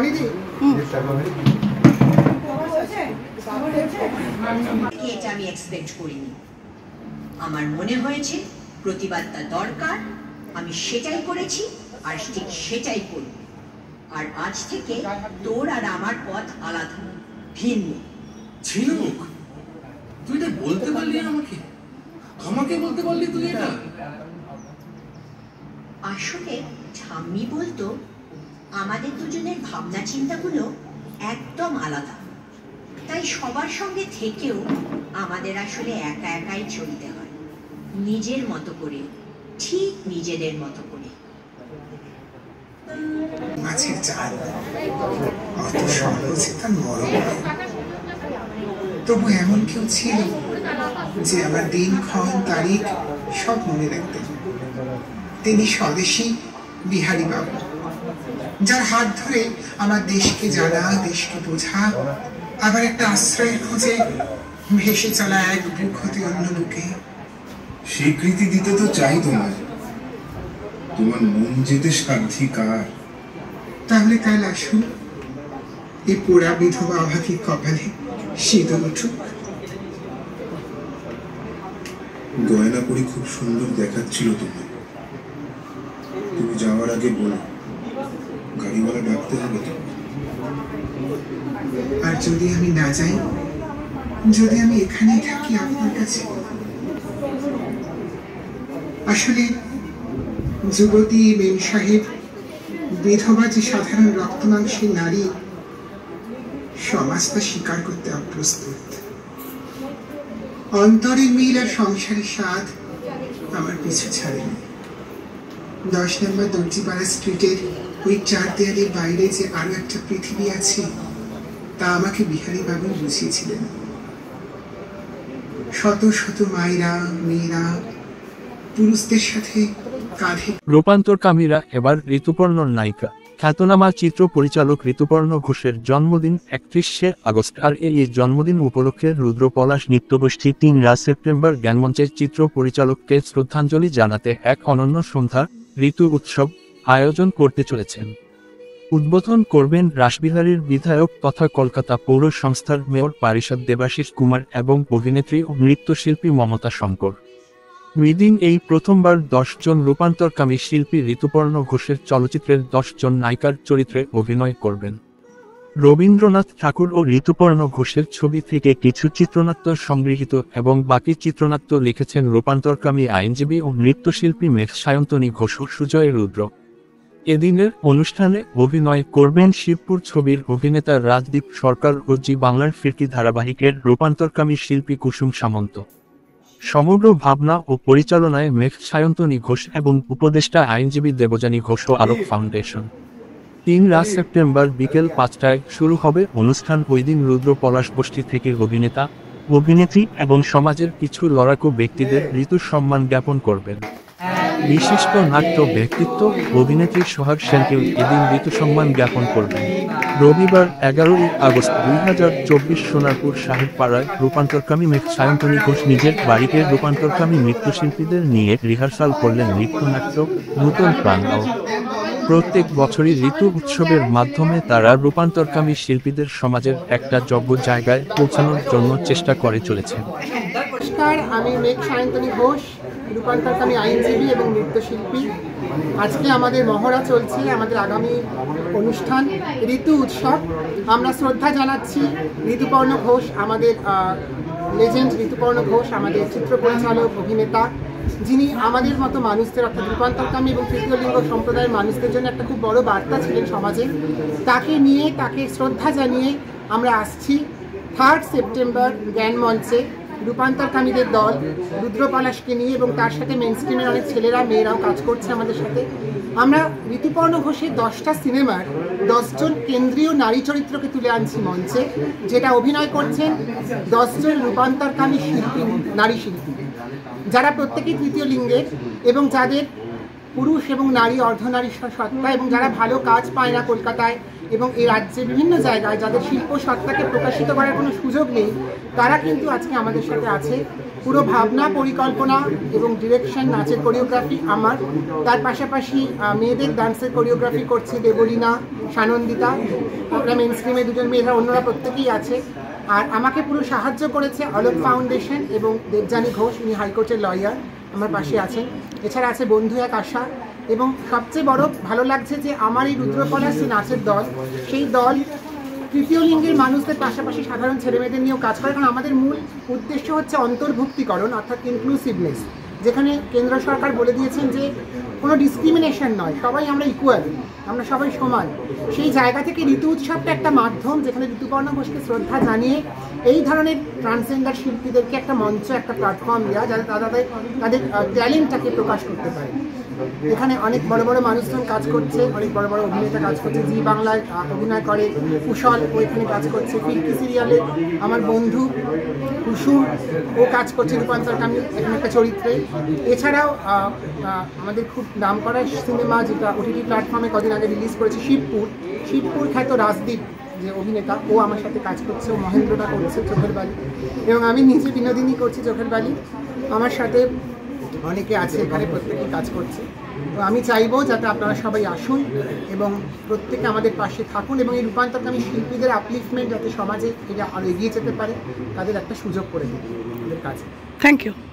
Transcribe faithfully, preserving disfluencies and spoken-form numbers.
এটা আমি এক্সপেক্ট করিনি। আমার মনে হয়েছে প্রতিবাদটা দরকার, আমি সেটাই করেছি আর ঠিক সেটাই করব। আর আজ থেকে তোর আর আমার পথ আলাদা, ভিন্ন। ঝিনুক, তুই এটা বলতে পারলি আমাকে? আমাকে বলতে পারলি তুই এটা? আসলে ঠাম্মি বলতো আমাদের দুজনের ভাবনা চিন্তাগুলো একদম আলাদা, তাই সবার সঙ্গে থেকেও আমাদের আসলে একা একাই চলতে হয়, নিজের মতো করে, ঠিক নিজেদের মতো করে। মাছের চাল অত সহজে তার মরণ, তবু এমন কেউ ছিল যে আমার দিনক্ষণ তারিখ সব মনে রাখতেন। তিনি স্বদেশী বিহারী বাবু, যার হাত ধরে আমার দেশকে জানা, দেশকে বোঝা, আবার একটা আশ্রয়ের খোঁজে ভেসে চলা এক বুক হতে অন্য বুকে। স্বীকৃতি দিতে তো চাই তোমার, তোমার মন যেতে সাধ্যি কার। তাহলে কাল আসুন, এই পোড়া বিধবা অভাগীর কপালে শীতল উঠুক। গয়না পরি খুব সুন্দর দেখাচ্ছিল তোমার। তুমি যাওয়ার আগে বলো, গাড়িওয়ালা ডাকতে হবে তো। আর যদি আমি না যাই, যদি আমি এখানেই থাকি আপনার কাছে? আসলে যুবতী মেম সাহেব, বিধবা যে সাধারণ রক্তমাংসী নারী, সমাজ তা স্বীকার করতে অপ্রস্তুত। অন্তরের মিল আর সংসারের স্বাদ আমার পিছু ছাড়েনি। দশ নম্বর দর্জিপাড়া স্ট্রিটের ওই চার দেয়ালের বাইরে যে আরো একটা পৃথিবী আছে, তা আমাকে বিহারী বাবু বুঝিয়েছিলেন। শত শত মায়েরা, মেয়েরা পুরুষদের সাথে কাঁধে। রূপান্তরকামীরা এবার ঋতুপর্ণর নায়িকা। খ্যাতনামা চিত্র পরিচালক ঋতুপর্ণ ঘোষের জন্মদিন একত্রিশে আগস্ট, আর এই জন্মদিন উপলক্ষে রুদ্র পলাশ নৃত্যগোষ্ঠী তিনরা সেপ্টেম্বর জ্ঞানমঞ্চের চিত্র পরিচালককে শ্রদ্ধাঞ্জলি জানাতে এক অনন্য সন্ধ্যা ঋতু উৎসব আয়োজন করতে চলেছেন। উদ্বোধন করবেন রাসবিহারীর বিধায়ক তথা কলকাতা পৌর সংস্থার মেয়র পারিষদ দেবাশিস কুমার এবং অভিনেত্রী ও নৃত্যশিল্পী মমতা শঙ্কর। উইদিন এই প্রথমবার দশ জন রূপান্তরকামী শিল্পী ঋতুপর্ণ ঘোষের চলচ্চিত্রের দশ জন নায়িকার চরিত্রে অভিনয় করবেন। রবীন্দ্রনাথ ঠাকুর ও ঋতুপর্ণ ঘোষের ছবি থেকে কিছু চিত্রনাট্য সংগৃহীত এবং বাকি চিত্রনাট্য লিখেছেন রূপান্তরকামী আইনজীবী ও নৃত্যশিল্পী মেঘ সায়ন্তনী ঘোষ ও সুজয় রুদ্র। এদিনের অনুষ্ঠানে অভিনয় করবেন শিবপুর ছবির অভিনেতা রাজদীপ সরকার ও জি বাংলার ফিরকি ধারাবাহিকের রূপান্তরকামী শিল্পী কুসুম সামন্ত। সমগ্র ভাবনা ও পরিচালনায় মেঘ সায়ন্তনী ঘোষ এবং উপদেষ্টা আইনজীবী দেবযানী ঘোষ ও আলোক ফাউন্ডেশন। তিনরা সেপ্টেম্বর বিকেল পাঁচটায় শুরু হবে অনুষ্ঠান। ওই দিন রুদ্র পলাশ গোষ্ঠী থেকে অভিনেতা, অভিনেত্রী এবং সমাজের কিছু লড়াকু ব্যক্তিদের ঋতুর সম্মান জ্ঞাপন করবেন। বিশিষ্ট নাট্য ব্যক্তিত্ব অভিনেত্রী সোহাগ সেনকেও এদিন ঋতু সম্মান জ্ঞাপন করবেন। রবিবার এগারোই আগস্ট দুই হাজার চব্বিশ সোনারপুর সাহেবপাড়ায় রূপান্তরকামী মেঘ সায়ন্তনী ঘোষ নিজের বাড়িতে রূপান্তরকামী নৃত্যশিল্পীদের নিয়ে রিহার্সাল করলেন নৃত্যনাট্য নূতন প্রাণ। প্রত্যেক বছরই ঋতু উৎসবের মাধ্যমে তারা রূপান্তরকামী শিল্পীদের সমাজের একটা যোগ্য জায়গায় পৌঁছানোর জন্য চেষ্টা করে চলেছে। নমস্কার, আমি মেঘ সায়ন্তনী ঘোষ, রূপান্তরকামী আইনজীবী এবং নৃত্যশিল্পী। আজকে আমাদের মহড়া চলছে, আমাদের আগামী অনুষ্ঠান ঋতু উৎসব। আমরা শ্রদ্ধা জানাচ্ছি ঋতুপর্ণ ঘোষ, আমাদের লেজেন্ড ঋতুপর্ণ ঘোষ, আমাদের চিত্র পরিচালক, অভিনেতা, যিনি আমাদের মতো মানুষদের অর্থাৎ রূপান্তরকামী এবং তৃতীয় লিঙ্গ সম্প্রদায়ের মানুষদের জন্য একটা খুব বড় বার্তা ছিলেন সমাজে। তাকে নিয়ে, তাকে শ্রদ্ধা জানিয়ে আমরা আসছি থার্ড সেপ্টেম্বর জ্ঞানমঞ্চে রূপান্তরকামীদের দল রুদ্র পলাশকে নিয়ে, এবং তার সাথে মেন স্ট্রিমের অনেক ছেলেরা মেয়েরাও কাজ করছে আমাদের সাথে। আমরা ঋতুপর্ণ ঘোষের দশটা সিনেমার দশজন কেন্দ্রীয় নারী চরিত্রকে তুলে আনছি মঞ্চে, যেটা অভিনয় করছেন দশজন রূপান্তরকামী শিল্পী, নারী শিল্পী, যারা প্রত্যেকেই তৃতীয় লিঙ্গের এবং যাদের পুরুষ এবং নারী অর্ধনারী সত্তা, এবং যারা ভালো কাজ পায় না কলকাতায় এবং এই রাজ্যে বিভিন্ন জায়গায় যাদের শিল্প সত্তাকে প্রকাশিত করার কোনো সুযোগ নেই, তারা কিন্তু আজকে আমাদের সাথে আছে। পুরো ভাবনা, পরিকল্পনা এবং ডিরেকশন, নাচের কোরিওগ্রাফি আমার। তার পাশাপাশি মেয়েদের ডান্সের কোরিওগ্রাফি করছে দেবলীনা, সানন্দিতা, ওরা মেন স্ট্রিমে দুজন মেয়েরা, অন্যরা প্রত্যেকেই আছে। আর আমাকে পুরো সাহায্য করেছে অলোক ফাউন্ডেশন এবং দেবযানী ঘোষ, উনি হাইকোর্টের লয়ার, আমার পাশে আছেন। এছাড়া আছে বন্ধু এক আশা। এবং সবচেয়ে বড় ভালো লাগছে যে আমার এই রুদ্রকলার যে নাচের দল, সেই দল তৃতীয় লিঙ্গের মানুষদের পাশাপাশি সাধারণ ছেলেমেয়েদের নিয়েও কাজ করে। কারণ আমাদের মূল উদ্দেশ্য হচ্ছে অন্তর্ভুক্তিকরণ, অর্থাৎ ইনক্লুসিভনেস, যেখানে কেন্দ্র সরকার বলে দিয়েছেন যে কোনো ডিসক্রিমিনেশন নয়, সবাই আমরা ইকুয়াল, আমরা সবাই সমান। সেই জায়গা থেকে ঋতু উৎসবটা একটা মাধ্যম, যেখানে ঋতুপর্ণা ঘোষকে শ্রদ্ধা জানিয়ে এই ধরনের ট্রান্সজেন্ডার শিল্পীদেরকে একটা মঞ্চ, একটা প্ল্যাটফর্ম দেওয়া, যাতে তারা তাদের ট্যালেন্টটাকে প্রকাশ করতে পারে। এখানে অনেক বড় বড় মানুষজন কাজ করছে, অনেক বড় বড় অভিনেতা কাজ করছে। জি বাংলায় অভিনয় করে কুশল, ও এখানে কাজ করছে। ফিল্কি সিরিয়ালে আমার বন্ধু কুসুম, ও কাজ করছে রূপান্তর কামি এখানে একটা চরিত্রে। এছাড়াও আমাদের খুব নাম করা সিনেমা, যেটা ওটিটি প্ল্যাটফর্মে কদিন আগে রিলিজ করেছে, শিবপুর, শিবপুর খ্যাত রাজদীপ যে অভিনেতা, ও আমার সাথে কাজ করছে। ও মহেন্দ্রটা করছে চোখের বালি, এবং আমি নিজে বিনোদিনী করছি চোখের বালি। আমার সাথে অনেকে আছে এখানে, প্রত্যেকেই কাজ করছে। তো আমি চাইবো যাতে আপনারা সবাই আসুন এবং প্রত্যেকে আমাদের পাশে থাকুন, এবং এই রূপান্তরকামী শিল্পীদের আপলিফমেন্ট যাতে সমাজে এটা আরও এগিয়ে যেতে পারে, তাদের একটা সুযোগ করে দিন আমাদের কাছে। Thank you.